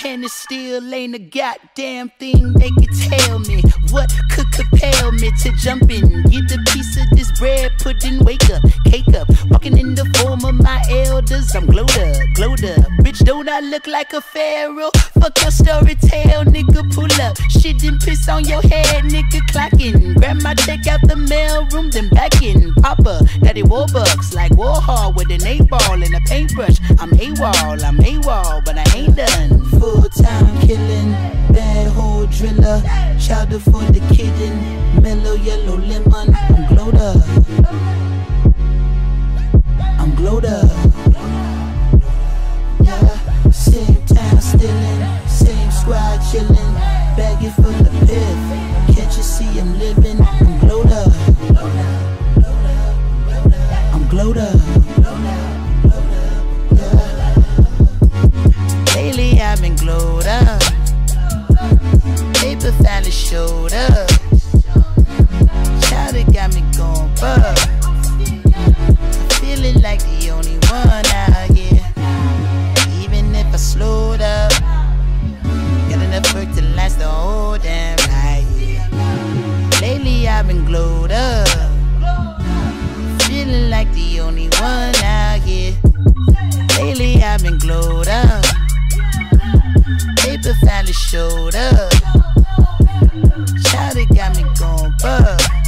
and it still ain't a goddamn thing they could tell me. What could compel me to jump in, get a piece of this bread, put in, wake up, cake up, walking in the form of my elders. I'm glowed up, glowed up. Bitch, don't I look like a pharaoh? Fuck your story tale, nigga, pull up. Shit and piss on your head, nigga, clocking. Grab my check out the mail room, then back in. Papa, daddy Warbucks, like Warhol with an 8-ball and a paintbrush. I'm AWOL, but I ain't done. Full-time killing, bad hole driller, chowder for the kitten, mellow yellow lemon. I'm glowed up, I'm glowed up. Yeah, same town stealing, same squad chilling, bagging for the piff. Can't you see I'm living? I'm glowed up, I'm glowed up. Lately I've been glowed up, paper finally showed up. Child, it got me going bug. Feeling like the only one out here. Even if I slowed up, got enough work to last the whole damn night. Lately I've been glowed up, feeling like the only one out here. Lately I've been glowed up, paper finally showed up. Child, it got me going bug.